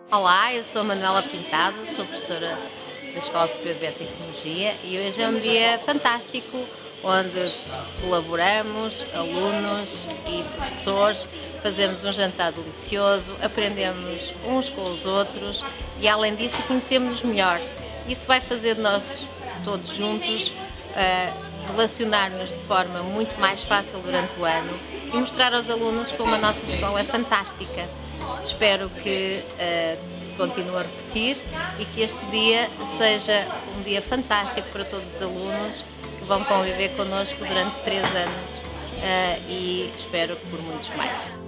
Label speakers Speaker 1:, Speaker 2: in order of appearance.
Speaker 1: Olá, eu sou a Manuela Pintado, sou professora da Escola Superior de Biotecnologia e hoje é um dia fantástico onde colaboramos, alunos e professores, fazemos um jantar delicioso, aprendemos uns com os outros e além disso conhecemos-nos melhor. Isso vai fazer de nós todos juntos relacionar-nos de forma muito mais fácil durante o ano e mostrar aos alunos como a nossa escola é fantástica. Espero que se continue a repetir e que este dia seja um dia fantástico para todos os alunos que vão conviver connosco durante 3 anos e espero que por muitos mais.